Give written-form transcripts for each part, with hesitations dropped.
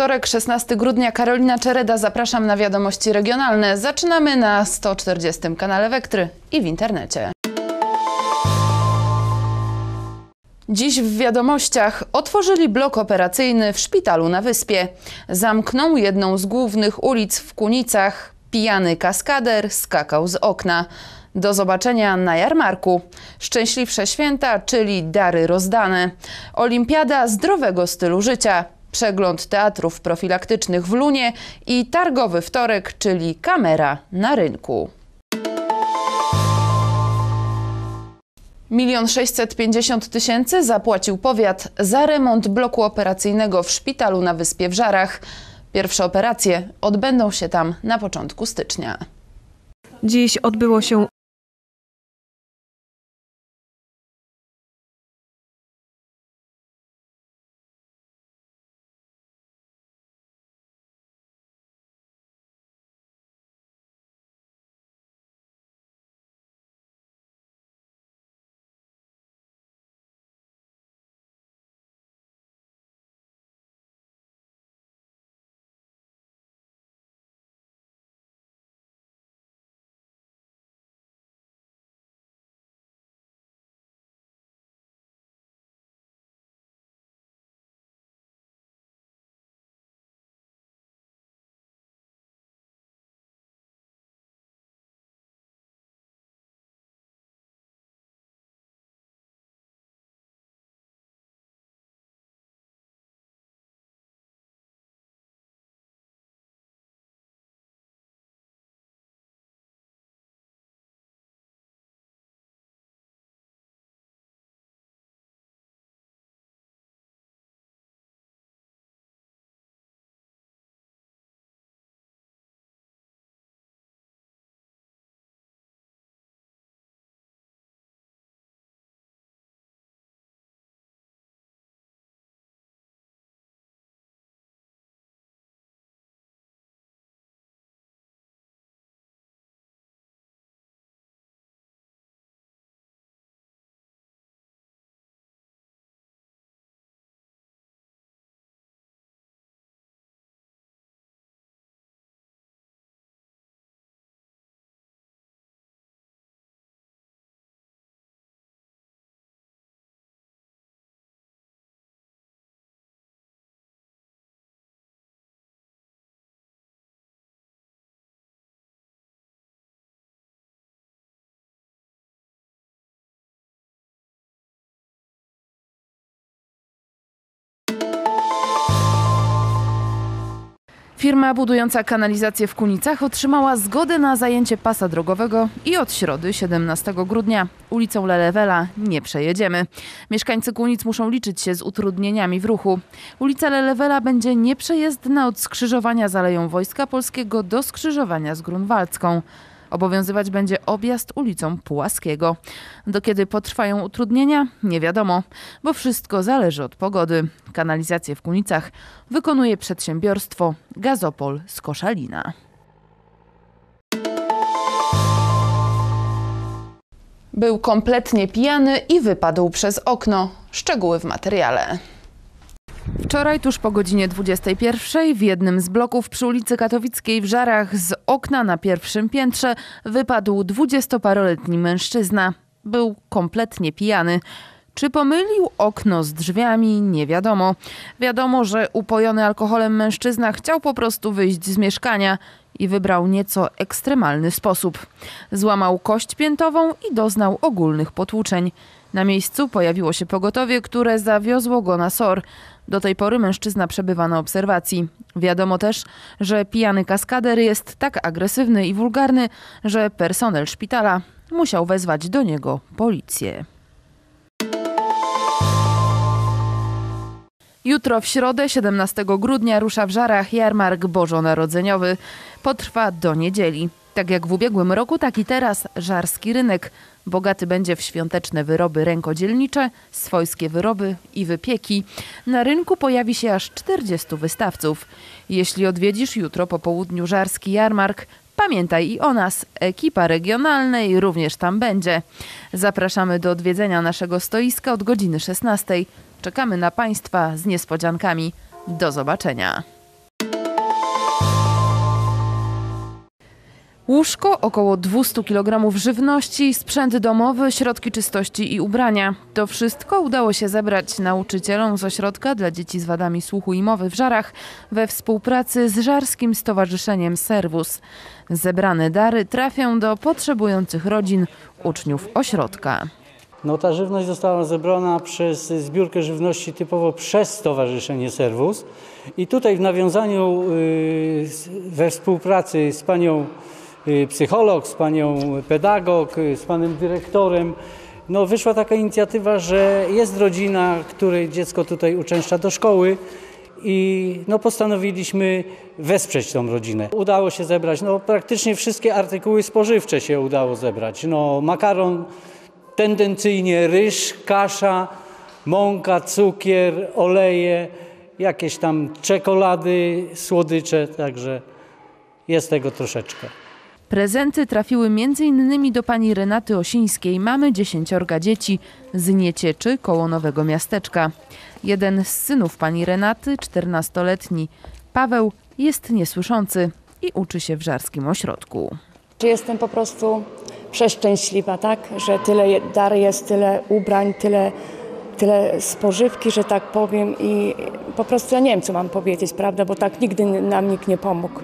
wtorek, 16 grudnia. Karolina Czereda, zapraszam na wiadomości regionalne. Zaczynamy na 140 kanale Wektry i w internecie. Dziś w wiadomościach otworzyli blok operacyjny w szpitalu na Wyspie. Zamkną jedną z głównych ulic w Kunicach. Pijany kaskader skakał z okna. Do zobaczenia na jarmarku. Szczęśliwsze święta, czyli dary rozdane. Olimpiada zdrowego stylu życia. Przegląd teatrów profilaktycznych w Lunie i targowy wtorek, czyli kamera na rynku. 1 650 000 zapłacił powiat za remont bloku operacyjnego w szpitalu na Wyspie w Żarach. Pierwsze operacje odbędą się tam na początku stycznia. Dziś odbyło się Firma budująca kanalizację w Kunicach otrzymała zgodę na zajęcie pasa drogowego i od środy 17 grudnia ulicą Lelewela nie przejedziemy. Mieszkańcy Kunic muszą liczyć się z utrudnieniami w ruchu. Ulica Lelewela będzie nieprzejezdna od skrzyżowania z Aleją Wojska Polskiego do skrzyżowania z Grunwaldzką. Obowiązywać będzie objazd ulicą Pułaskiego. Do kiedy potrwają utrudnienia? Nie wiadomo, bo wszystko zależy od pogody. Kanalizację w Kunicach wykonuje przedsiębiorstwo Gazopol z Koszalina. Był kompletnie pijany i wypadł przez okno. Szczegóły w materiale. Wczoraj tuż po godzinie 21 w jednym z bloków przy ulicy Katowickiej w Żarach z okna na pierwszym piętrze wypadł 20-paroletni mężczyzna. Był kompletnie pijany. Czy pomylił okno z drzwiami? Nie wiadomo. Wiadomo, że upojony alkoholem mężczyzna chciał po prostu wyjść z mieszkania i wybrał nieco ekstremalny sposób. Złamał kość piętową i doznał ogólnych potłuczeń. Na miejscu pojawiło się pogotowie, które zawiozło go na SOR. Do tej pory mężczyzna przebywa na obserwacji. Wiadomo też, że pijany kaskader jest tak agresywny i wulgarny, że personel szpitala musiał wezwać do niego policję. Jutro w środę, 17 grudnia, rusza w Żarach jarmark bożonarodzeniowy. Potrwa do niedzieli. Tak jak w ubiegłym roku, tak i teraz żarski rynek. Bogaty będzie w świąteczne wyroby rękodzielnicze, swojskie wyroby i wypieki. Na rynku pojawi się aż 40 wystawców. Jeśli odwiedzisz jutro po południu żarski jarmark, pamiętaj i o nas. Ekipa regionalnej również tam będzie. Zapraszamy do odwiedzenia naszego stoiska od godziny 16. Czekamy na Państwa z niespodziankami. Do zobaczenia. Łóżko, około 200 kg żywności, sprzęt domowy, środki czystości i ubrania. To wszystko udało się zebrać nauczycielom z ośrodka dla dzieci z wadami słuchu i mowy w Żarach we współpracy z Żarskim Stowarzyszeniem Servus. Zebrane dary trafią do potrzebujących rodzin uczniów ośrodka. No, ta żywność została zebrana przez zbiórkę żywności typowo przez Stowarzyszenie Servus i tutaj w nawiązaniu we współpracy z panią psycholog, z panią pedagog, z panem dyrektorem, no, wyszła taka inicjatywa, że jest rodzina, której dziecko tutaj uczęszcza do szkoły i no, postanowiliśmy wesprzeć tą rodzinę. Udało się zebrać, no, praktycznie wszystkie artykuły spożywcze się udało zebrać. No, makaron, tendencyjnie ryż, kasza, mąka, cukier, oleje, jakieś tam czekolady, słodycze, także jest tego troszeczkę. Prezenty trafiły m.in. do pani Renaty Osińskiej, mamy 10 dzieci z Niecieczy koło Nowego Miasteczka. Jeden z synów pani Renaty, 14-letni Paweł, jest niesłyszący i uczy się w Żarskim Ośrodku. Jestem po prostu przeszczęśliwa, tak? Że tyle dar jest, tyle ubrań, tyle spożywki, że tak powiem, i po prostu ja nie wiem, co mam powiedzieć, prawda, bo tak nigdy nam nikt nie pomógł.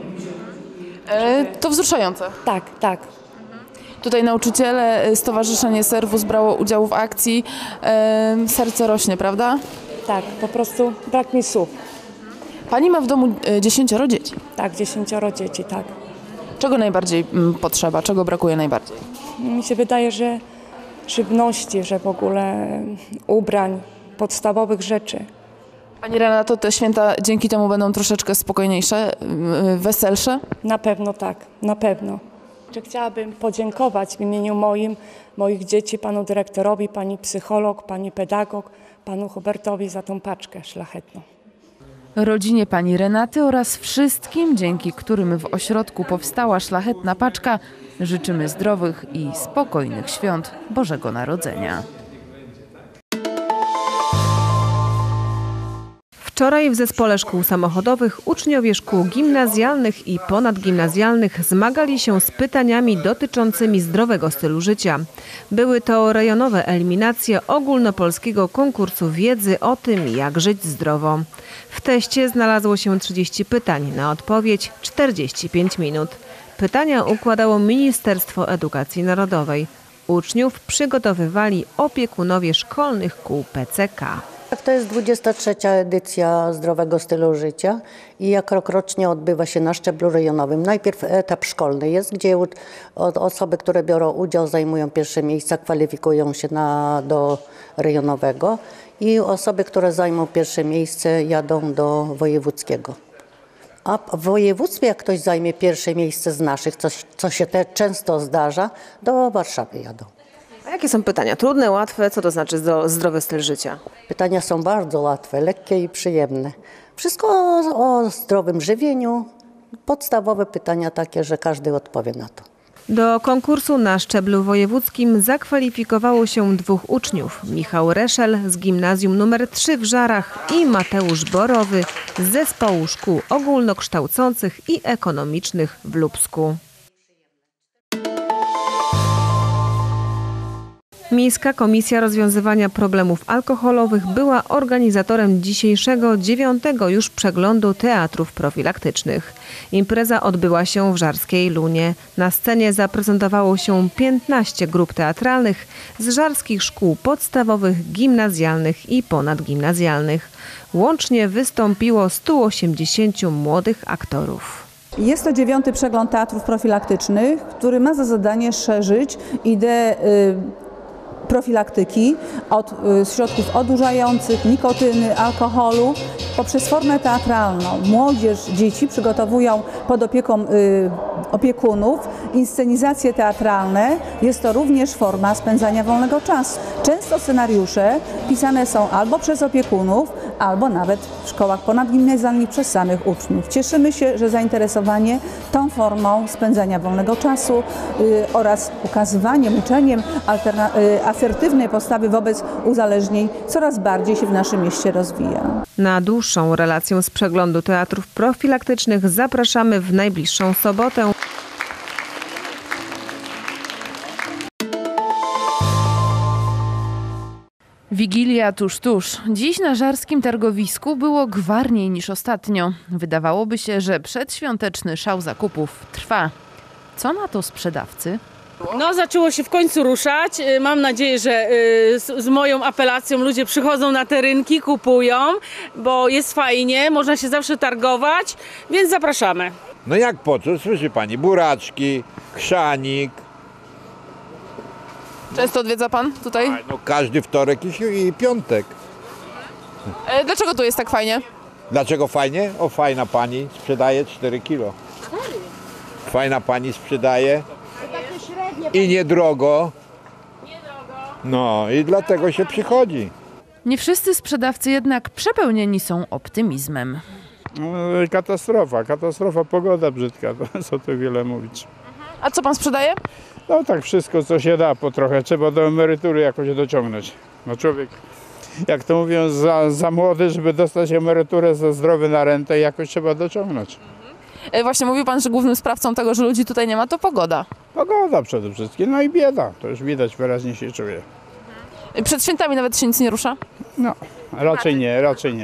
To wzruszające. Tak, tak. Tutaj nauczyciele, Stowarzyszenie Servus brało udział w akcji. Serce rośnie, prawda? Tak, po prostu brak mi słów. Pani ma w domu 10 dzieci. Tak, 10 dzieci, tak. Czego najbardziej potrzeba? Czego brakuje najbardziej? Mi się wydaje, że żywności, że w ogóle ubrań, podstawowych rzeczy. Pani Renato, te święta dzięki temu będą troszeczkę spokojniejsze, weselsze? Na pewno tak, na pewno. Chciałabym podziękować w imieniu moich dzieci panu dyrektorowi, pani psycholog, pani pedagog, panu Hubertowi za tą paczkę szlachetną. Rodzinie pani Renaty oraz wszystkim, dzięki którym w ośrodku powstała szlachetna paczka, życzymy zdrowych i spokojnych świąt Bożego Narodzenia. Wczoraj w Zespole Szkół Samochodowych uczniowie szkół gimnazjalnych i ponadgimnazjalnych zmagali się z pytaniami dotyczącymi zdrowego stylu życia. Były to rejonowe eliminacje ogólnopolskiego konkursu wiedzy o tym, jak żyć zdrowo. W teście znalazło się 30 pytań, na odpowiedź 45 minut. Pytania układało Ministerstwo Edukacji Narodowej. Uczniów przygotowywali opiekunowie szkolnych kół PCK. To jest 23. edycja zdrowego stylu życia i jak rokrocznie odbywa się na szczeblu rejonowym. Najpierw etap szkolny jest, gdzie osoby, które biorą udział, zajmują pierwsze miejsca, kwalifikują się do rejonowego i osoby, które zajmą pierwsze miejsce, jadą do wojewódzkiego. A w województwie, jak ktoś zajmie pierwsze miejsce z naszych, co się często zdarza, do Warszawy jadą. A jakie są pytania? Trudne, łatwe? Co to znaczy zdrowy styl życia? Pytania są bardzo łatwe, lekkie i przyjemne. Wszystko o zdrowym żywieniu. Podstawowe pytania takie, że każdy odpowie na to. Do konkursu na szczeblu wojewódzkim zakwalifikowało się 2 uczniów. Michał Reszel z gimnazjum nr 3 w Żarach i Mateusz Borowy z Zespołu Szkół Ogólnokształcących i Ekonomicznych w Lubsku. Miejska Komisja Rozwiązywania Problemów Alkoholowych była organizatorem dzisiejszego 9. już przeglądu teatrów profilaktycznych. Impreza odbyła się w żarskiej Lunie. Na scenie zaprezentowało się 15 grup teatralnych z żarskich szkół podstawowych, gimnazjalnych i ponadgimnazjalnych. Łącznie wystąpiło 180 młodych aktorów. Jest to 9. przegląd teatrów profilaktycznych, który ma za zadanie szerzyć ideę profilaktyki od środków odurzających, nikotyny, alkoholu poprzez formę teatralną. Młodzież, dzieci przygotowują pod opieką opiekunów inscenizacje teatralne. Jest to również forma spędzania wolnego czasu. Często scenariusze pisane są albo przez opiekunów, albo nawet w szkołach ponadgimnazjalnych przez samych uczniów. Cieszymy się, że zainteresowanie tą formą spędzania wolnego czasu oraz ukazywaniem, uczeniem asertywnej postawy wobec uzależnień coraz bardziej się w naszym mieście rozwija. Na dłuższą relację z przeglądu teatrów profilaktycznych zapraszamy w najbliższą sobotę. Wigilia tuż. Dziś na żarskim targowisku było gwarniej niż ostatnio. Wydawałoby się, że przedświąteczny szał zakupów trwa. Co na to sprzedawcy? No, zaczęło się w końcu ruszać. Mam nadzieję, że z moją apelacją ludzie przychodzą na te rynki, kupują, bo jest fajnie, można się zawsze targować, więc zapraszamy. No jak po co? Słyszy pani, buraczki, chrzanik. Często odwiedza pan tutaj? No każdy wtorek i piątek. Dlaczego tu jest tak fajnie? Dlaczego fajnie? O, fajna pani sprzedaje 4 kilo. Fajna pani sprzedaje i niedrogo. No i dlatego się przychodzi. Nie wszyscy sprzedawcy jednak przepełnieni są optymizmem. Katastrofa, pogoda brzydka, co tu wiele mówić. A co pan sprzedaje? No tak wszystko co się da po trochę, trzeba do emerytury jakoś dociągnąć. No człowiek, jak to mówią, za młody, żeby dostać emeryturę, za zdrowy na rentę, jakoś trzeba dociągnąć. Właśnie mówił pan, że głównym sprawcą tego, że ludzi tutaj nie ma, to pogoda. Pogoda przede wszystkim, no i bieda, to już widać, wyraźnie się czuje. Przed świętami nawet się nic nie rusza? No, raczej nie.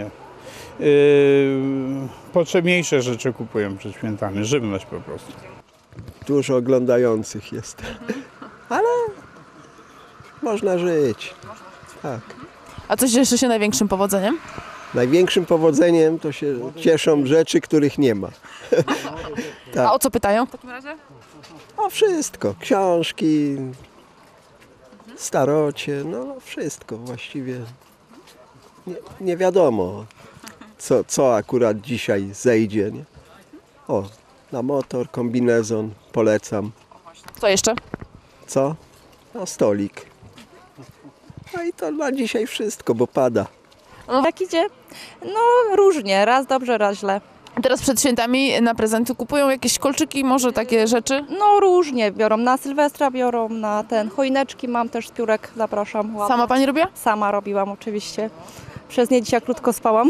Potrzebniejsze rzeczy kupują przed świętami, żywność po prostu. Dużo oglądających jest, ale można żyć. Tak. A co cieszy się największym powodzeniem? Największym powodzeniem to się cieszą rzeczy, których nie ma. Tak. A o co pytają w takim razie? O wszystko, książki, starocie, no wszystko właściwie. Nie wiadomo, co akurat dzisiaj zejdzie. Nie? O, na motor, kombinezon, polecam. Co jeszcze? Co? No stolik. No i to na dzisiaj wszystko, bo pada. Jak idzie? No różnie, raz dobrze, raz źle. Teraz przed świętami na prezenty kupują jakieś kolczyki, może takie rzeczy? No różnie, biorą na Sylwestra, biorą na choineczki, mam też z piórek, zapraszam. Ładne. Sama pani robiła? Sama robiłam oczywiście. Przez nie dzisiaj krótko spałam.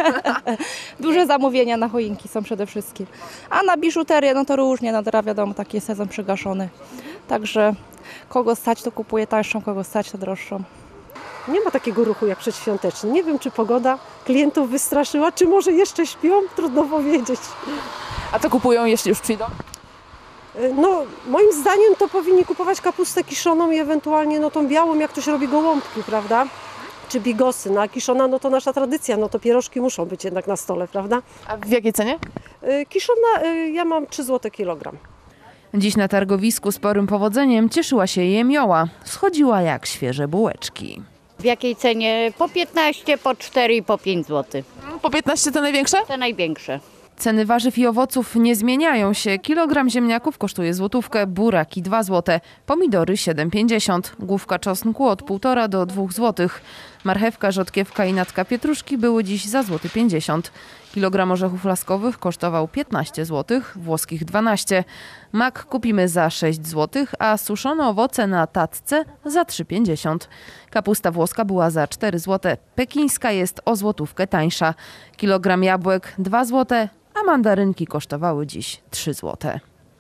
Duże zamówienia na choinki są przede wszystkim. A na biżuterię, no to różnie, no teraz wiadomo, taki jest sezon przygaszony. Także kogo stać, to kupuje tańszą, kogo stać, to droższą. Nie ma takiego ruchu jak przedświąteczny. Nie wiem, czy pogoda klientów wystraszyła, czy może jeszcze śpią, trudno powiedzieć. A co kupują, jeśli już przyjdą? No, moim zdaniem to powinni kupować kapustę kiszoną i ewentualnie no, tą białą, jak ktoś robi gołąbki, prawda? Czy bigosy. No a kiszona, no to nasza tradycja, no to pierożki muszą być jednak na stole, prawda? A w jakiej cenie? Kiszona, ja mam 3 zł kilogram. Dziś na targowisku sporym powodzeniem cieszyła się jemioła. Schodziła jak świeże bułeczki. W jakiej cenie? Po 15, po 4 i po 5 zł. Po 15 te największe? Te największe. Ceny warzyw i owoców nie zmieniają się. Kilogram ziemniaków kosztuje złotówkę, buraki 2 zł, pomidory 7,50, główka czosnku od 1,5 do 2 zł. Marchewka, rzodkiewka i natka pietruszki były dziś za 1,50 zł. Kilogram orzechów laskowych kosztował 15 zł, włoskich 12. Mak kupimy za 6 zł, a suszone owoce na tacce za 3,50. Kapusta włoska była za 4 zł, pekińska jest o złotówkę tańsza. Kilogram jabłek 2 zł, a mandarynki kosztowały dziś 3 zł.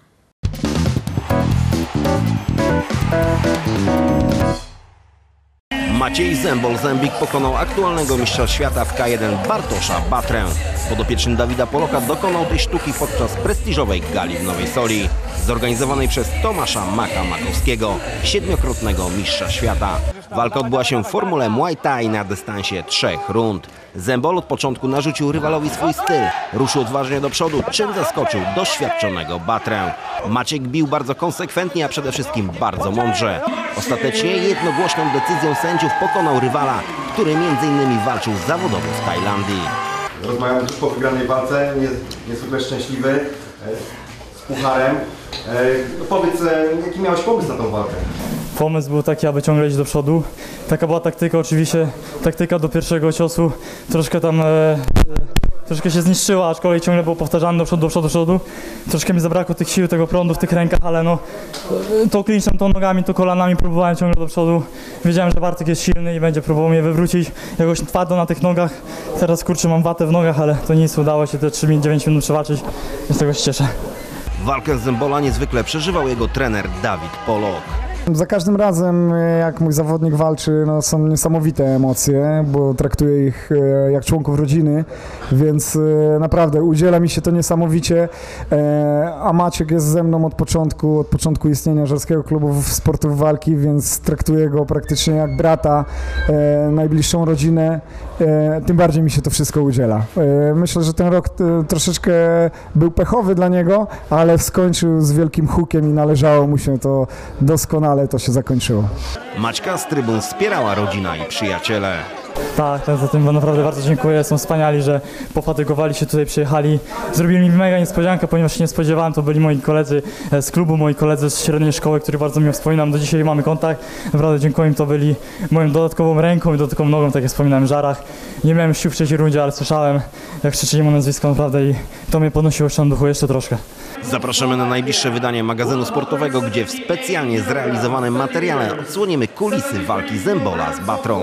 Maciej Zembol-Zembik pokonał aktualnego mistrza świata w K1 Bartosza Batrę. Podopieczny Dawida Poloka dokonał tej sztuki podczas prestiżowej gali w Nowej Soli, zorganizowanej przez Tomasza Makowskiego, 7-krotnego mistrza świata. Walka odbyła się w formule Muay Thai na dystansie 3 rund. Zembol od początku narzucił rywalowi swój styl, ruszył odważnie do przodu, czym zaskoczył doświadczonego Batrę. Maciek bił bardzo konsekwentnie, a przede wszystkim bardzo mądrze. Ostatecznie jednogłośną decyzją sędziów pokonał rywala, który m.in. walczył zawodowo z Tajlandii. Rozmawiam tuż po wygranej walce, niezwykle szczęśliwy, z pucharem. Powiedz, jaki miałeś pomysł na tą walkę? Pomysł był taki, aby ciągle iść do przodu. Taka była taktyka oczywiście, taktyka do pierwszego ciosu. Troszkę się zniszczyła, aczkolwiek ciągle było powtarzane do przodu. Troszkę mi zabrakło tych sił, tego prądu w tych rękach, ale no to klinczem, to nogami, to kolanami próbowałem ciągle do przodu. Wiedziałem, że Bartek jest silny i będzie próbował mnie wywrócić jakoś twardo na tych nogach. Teraz kurczę, mam watę w nogach, ale to nic, udało się te 9 minut przewalczyć, z tego się cieszę. Walkę z Zembola niezwykle przeżywał jego trener Dawid Polok. Za każdym razem, jak mój zawodnik walczy, no, są niesamowite emocje, bo traktuję ich jak członków rodziny, więc naprawdę udziela mi się to niesamowicie, a Maciek jest ze mną od początku istnienia Żarskiego Klubu Sportów Walki, więc traktuję go praktycznie jak brata, najbliższą rodzinę, tym bardziej mi się to wszystko udziela. Myślę, że ten rok troszeczkę był pechowy dla niego, ale skończył z wielkim hukiem i należało mu się to doskonale, to się zakończyło. Maćka z trybun wspierała rodzina i przyjaciele. Tak, za tym naprawdę bardzo dziękuję. Są wspaniali, że pofatygowali się tutaj, przyjechali. Zrobili mi mega niespodziankę, ponieważ się nie spodziewałem. To byli moi koledzy z klubu, moi koledzy z średniej szkoły, których bardzo miło wspominam. Do dzisiaj mamy kontakt. Naprawdę dziękuję im, to byli moją dodatkową ręką i dodatkową nogą, tak jak wspominałem, w Żarach. Nie miałem sił w trzeciej rundzie, ale słyszałem, jak krzyczyli mu nazwisko, naprawdę, i to mnie podnosiło jeszcze na duchu jeszcze troszkę. Zapraszamy na najbliższe wydanie magazynu sportowego, gdzie w specjalnie zrealizowanym materiale odsłonimy kulisy walki Zembola z Batrą.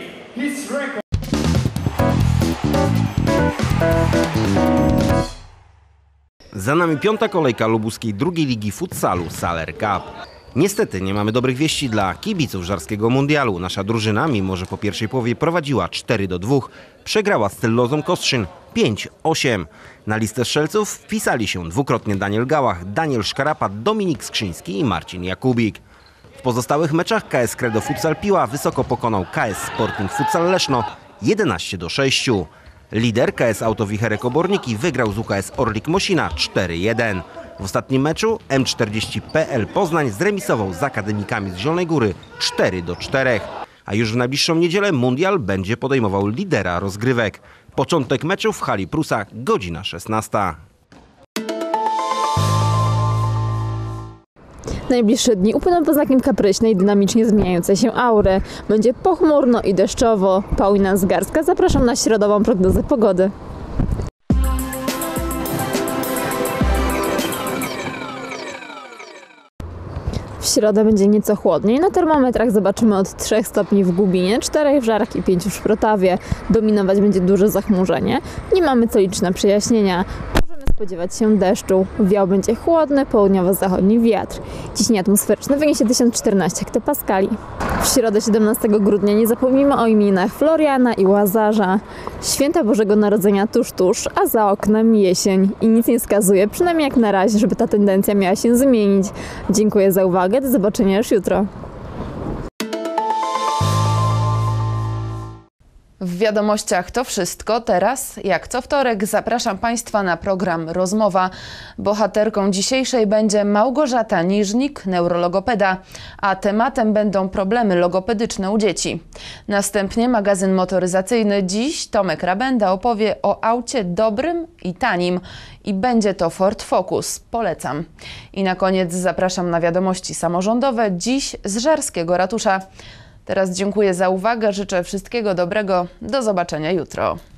Za nami piąta kolejka lubuskiej drugiej ligi futsalu Saler Cup. Niestety nie mamy dobrych wieści dla kibiców Żarskiego Mundialu. Nasza drużyna, mimo że po pierwszej połowie prowadziła 4-2, przegrała z Tyllozą Kostrzyn 5-8. Na listę strzelców wpisali się dwukrotnie Daniel Gałach, Daniel Szkarapat, Dominik Skrzyński i Marcin Jakubik. W pozostałych meczach KS Credo Futsal Piła wysoko pokonał KS Sporting Futsal Leszno 11-6. Lider KS Autowicherek Oborniki wygrał z UKS Orlik Mosina 4-1. W ostatnim meczu M40PL Poznań zremisował z Akademikami z Zielonej Góry 4-4. A już w najbliższą niedzielę Mundial będzie podejmował lidera rozgrywek. Początek meczu w hali Prusa, godzina 16. Najbliższe dni upłyną pod znakiem kapryśnej, dynamicznie zmieniającej się aury. Będzie pochmurno i deszczowo. Paulina Zgarska, zapraszam na środową prognozę pogody. W środę będzie nieco chłodniej. Na termometrach zobaczymy od 3 stopni w Gubinie, 4 w Żarach i 5 w Szprotawie. Dominować będzie duże zachmurzenie. Nie mamy co liczyć na przejaśnienia. Możemy spodziewać się deszczu. Wiał będzie chłodny, południowo-zachodni wiatr. Ciśnienie atmosferyczne wyniesie 1014 hektopaskali. W środę 17 grudnia nie zapomnijmy o imieninach Floriana i Łazarza. Święta Bożego Narodzenia tuż, a za oknem jesień. I nic nie wskazuje, przynajmniej jak na razie, żeby ta tendencja miała się zmienić. Dziękuję za uwagę, do zobaczenia już jutro. W wiadomościach to wszystko. Teraz, jak co wtorek, zapraszam Państwa na program Rozmowa. Bohaterką dzisiejszej będzie Małgorzata Niżnik, neurologopeda, a tematem będą problemy logopedyczne u dzieci. Następnie magazyn motoryzacyjny. Dziś Tomek Rabenda opowie o aucie dobrym i tanim. I będzie to Ford Focus. Polecam. I na koniec zapraszam na wiadomości samorządowe. Dziś z Żarskiego Ratusza. Teraz dziękuję za uwagę, życzę wszystkiego dobrego, do zobaczenia jutro.